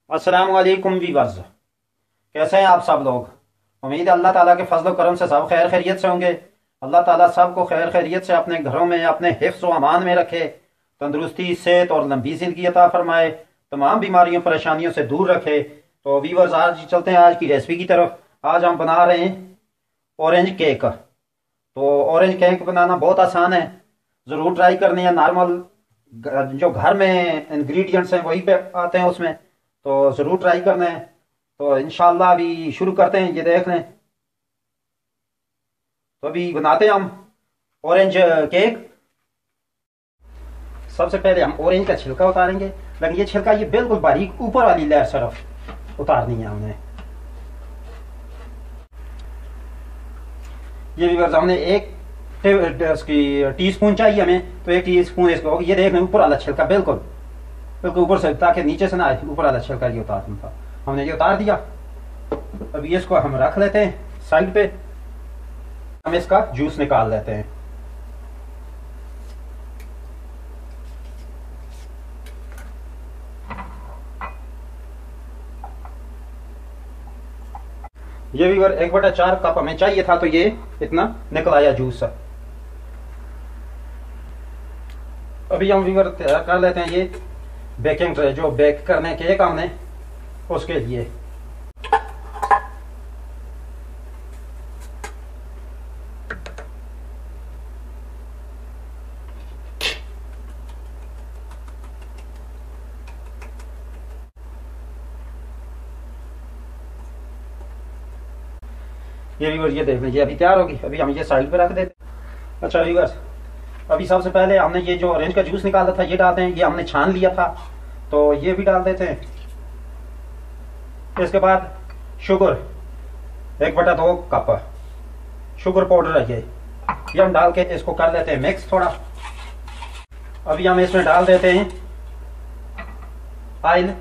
अस्सलाम वालेकुम वीवर्स। कैसे हैं आप सब लोग। उम्मीद है अल्लाह ताला के फजल करम से सब खैर खैरियत से होंगे। अल्लाह ताला सबको खैर खैरियत से अपने घरों में अपने हिफ्ज़ व अमान में रखे, तंदुरुस्ती सेहत और लंबी ज़िंदगी अता फरमाए, तमाम बीमारियों परेशानियों से दूर रखे। तो वीवर्स आज चलते हैं आज की रेसिपी की तरफ। आज हम बना रहे हैं ऑरेंज केक। तो ऑरेंज केक बनाना बहुत आसान है, ज़रूर ट्राई करनी है। नॉर्मल जो घर में इंग्रेडिएंट्स हैं वही पे आते हैं उसमें, तो ज़रूर ट्राई करना है। तो इंशाल्लाह अभी शुरू करते हैं, ये देख लें। तो अभी बनाते हैं हम ऑरेंज केक। सबसे पहले हम ऑरेंज का छिलका उतारेंगे, लेकिन ये छिलका ये बिल्कुल बारीक ऊपर वाली लेयर सिर्फ उतारनी है हमने। ये भी बस हमने एक उसकी टी स्पून चाहिए हमें, तो एक टी स्पून इसको ये देख लें ऊपर वाला छिलका बिल्कुल बिल्कुल ऊपर से, ताकि नीचे से ना आए, ऊपर वाला छिलका ये उतारना था। हमने ये उतार दिया। अभी इसको हम रख लेते हैं साइड पे। हम इसका जूस निकाल लेते हैं। ये भी 1/4 कप हमें चाहिए था, तो ये इतना निकल आया जूस। अभी हम वीवर तैयार कर लेते हैं ये बेकिंग ट्रे, जो बेक करने केक हमने उसके लिए। ये व्यूअर्स ये देख लीजिए अभी तैयार होगी। अभी हम ये साइड पे रख देते हैं। अच्छा व्यूअर्स, अभी सबसे पहले हमने ये जो ऑरेंज का जूस निकाला था ये डालते हैं। ये हमने छान लिया था, तो ये भी डाल देते हैं। इसके बाद शुगर 1/2 कप शुगर पाउडर है ये हम डाल के इसको कर लेते हैं मिक्स थोड़ा। अभी हम इसमें डाल देते हैं ऑयल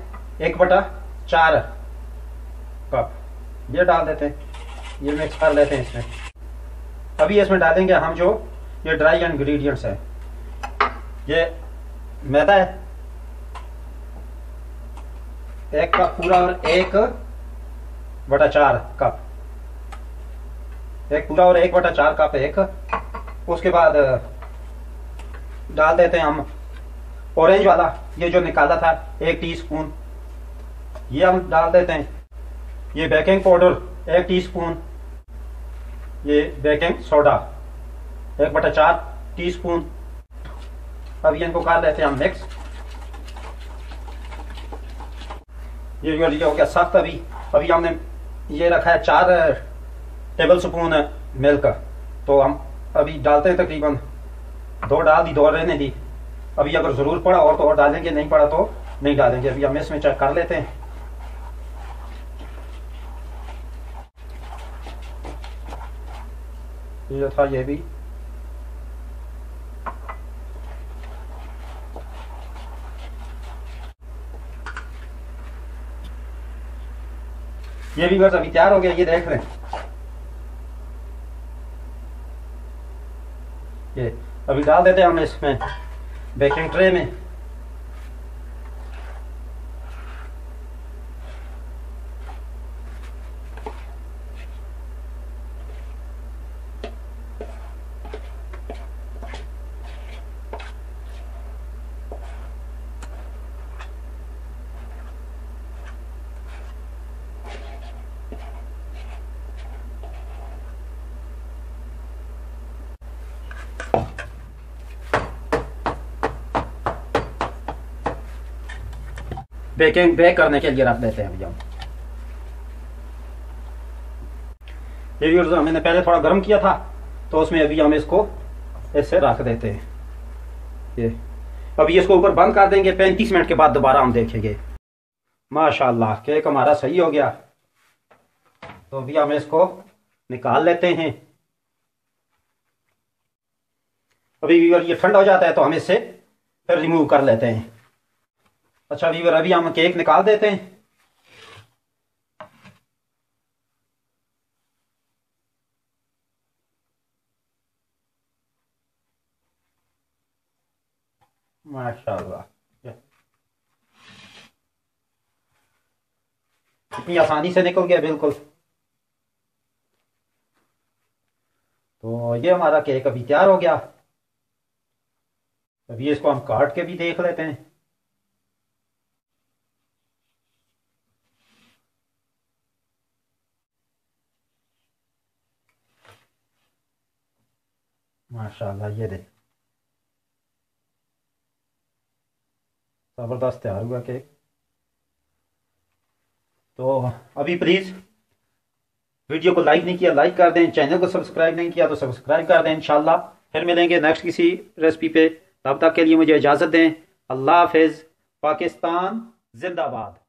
1/4 कप, ये डाल देते हैं। ये मिक्स कर लेते हैं इसमें। अभी इसमें डालेंगे हम जो ये ड्राई इंग्रेडिएंट्स है। ये मैदा है 1 कप पूरा और 1/4 कप, एक पूरा और 1/4 कप एक। उसके बाद डाल देते हैं हम ऑरेंज वाला, ये जो निकाला था 1 टीस्पून, ये हम डाल देते हैं। ये बेकिंग पाउडर 1 टीस्पून, ये बेकिंग सोडा 1/4 टीस्पून। अभी इनको कर लेते हैं हम मिक्स। ये हो गया सख्त। अभी हमने ये रखा है 4 टेबल स्पून मिल्क, तो हम अभी डालते हैं तकरीबन 2 डाल दी, 2 रहने दी। अभी अगर ज़रूर पड़ा और तो और डालेंगे, नहीं पड़ा तो नहीं डालेंगे। अभी हम इसमें चेक कर लेते हैं। ये था ये भी। ये भी बस अभी तैयार हो गया, ये देख रहे हैं। ये अभी डाल देते हैं हम इसमें बेकिंग ट्रे में। बेक करने के लिए रख देते हैं अभी हम। ये भी मैंने पहले थोड़ा गर्म किया था, तो उसमें अभी हम इसको ऐसे रख देते हैं। ये अभी इसको ऊपर बंद कर देंगे। 35 मिनट के बाद दोबारा हम देखेंगे। माशाल्लाह केक हमारा सही हो गया। तो अभी हम इसको निकाल लेते हैं। अभी व्यूअर ये ठंडा हो जाता है तो हम इससे फिर रिमूव कर लेते हैं। अच्छा व्यूअर अभी हम केक निकाल देते हैं। माशाल्लाह। इतनी आसानी से निकल गया बिल्कुल। तो ये हमारा केक अभी तैयार हो गया। अभी इसको हम काट के भी देख लेते हैं। माशाल्लाह, ये देख, ज़बरदस्त तैयार हुआ केक। तो अभी प्लीज़ वीडियो को लाइक नहीं किया, लाइक कर दें। चैनल को सब्सक्राइब नहीं किया तो सब्सक्राइब कर दें। इंशाल्लाह फिर मिलेंगे नेक्स्ट किसी रेसिपी पे। तब तक के लिए मुझे इजाज़त दें। अल्लाह हाफिज़। पाकिस्तान जिंदाबाद।